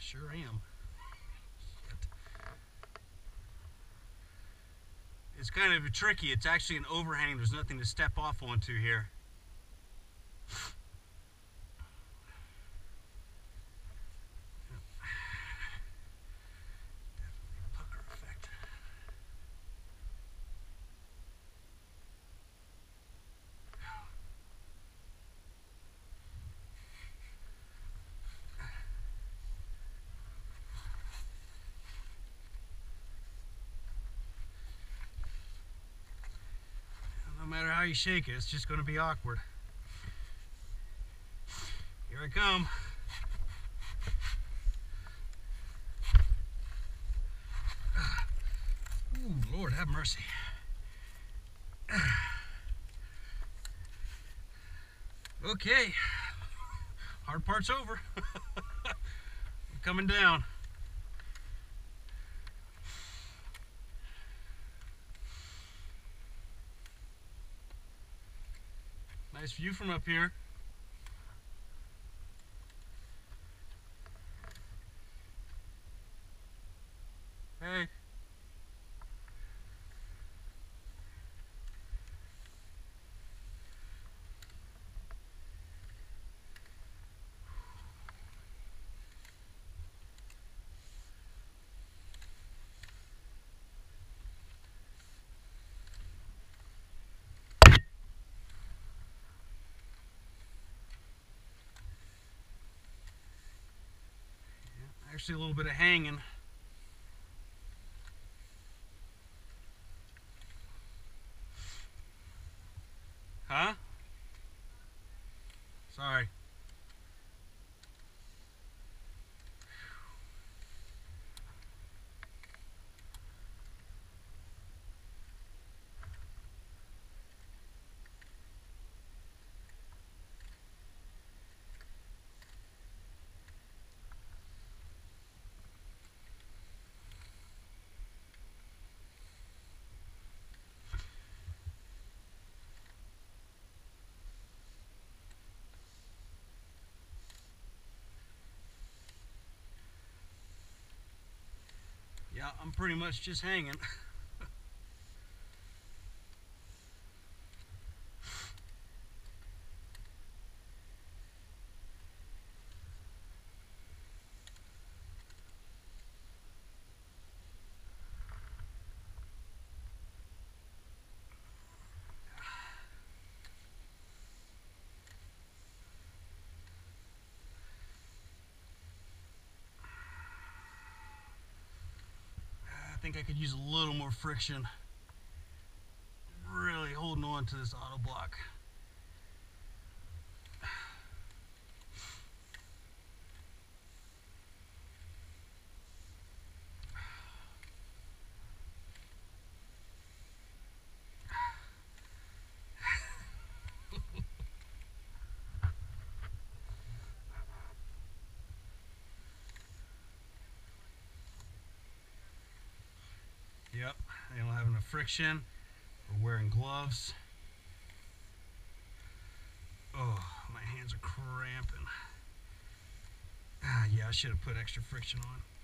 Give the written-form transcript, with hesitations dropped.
sure am. Shit. It's kind of tricky. It's actually an overhang. There's nothing to step off onto here. Definitely pucker effect. No matter how you shake it, it's just going to be awkward. Here I come. Ooh, Lord have mercy. Okay, hard part's over. I'm coming down. Nice view from up here. Hey. Actually, a little bit of hanging. Huh? Sorry. Yeah, I'm pretty much just hanging. I think I could use a little more friction. Really holding on to this auto block. Yep, I don't have enough friction. We're wearing gloves. Oh, my hands are cramping. Yeah, I should have put extra friction on.